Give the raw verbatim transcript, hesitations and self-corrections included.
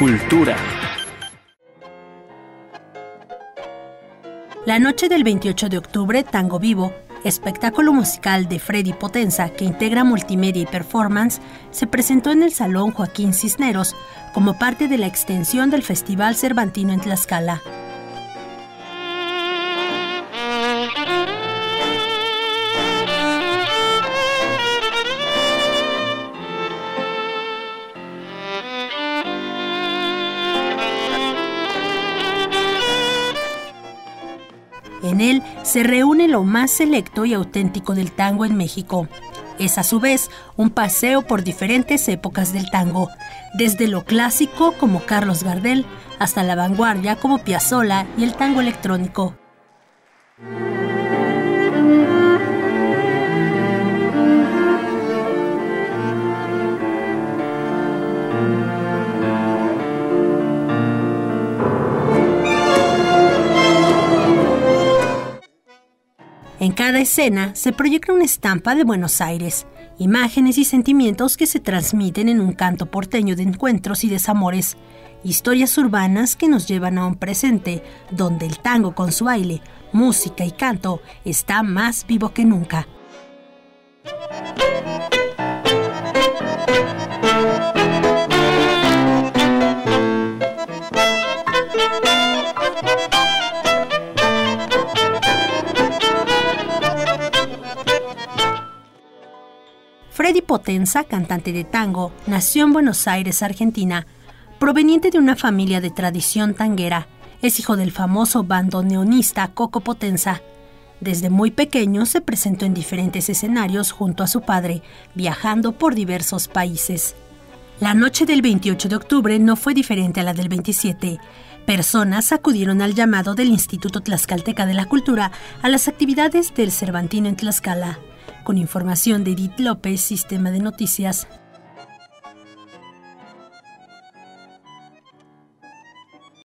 Cultura. La noche del veintiocho de octubre, Tango Vivo, espectáculo musical de Freddy Potenza que integra multimedia y performance, se presentó en el Salón Joaquín Cisneros como parte de la extensión del Festival Cervantino en Tlaxcala. En él se reúne lo más selecto y auténtico del tango en México. Es a su vez un paseo por diferentes épocas del tango, desde lo clásico como Carlos Gardel hasta la vanguardia como Piazzolla y el tango electrónico. En cada escena se proyecta una estampa de Buenos Aires, imágenes y sentimientos que se transmiten en un canto porteño de encuentros y desamores, historias urbanas que nos llevan a un presente donde el tango con su baile, música y canto está más vivo que nunca. Freddy Potenza, cantante de tango, nació en Buenos Aires, Argentina. Proveniente de una familia de tradición tanguera, es hijo del famoso bandoneonista Coco Potenza. Desde muy pequeño se presentó en diferentes escenarios junto a su padre, viajando por diversos países. La noche del veintiocho de octubre no fue diferente a la del veintisiete. Personas acudieron al llamado del Instituto Tlaxcalteca de la Cultura a las actividades del Cervantino en Tlaxcala. Con información de Edith López, Sistema de Noticias.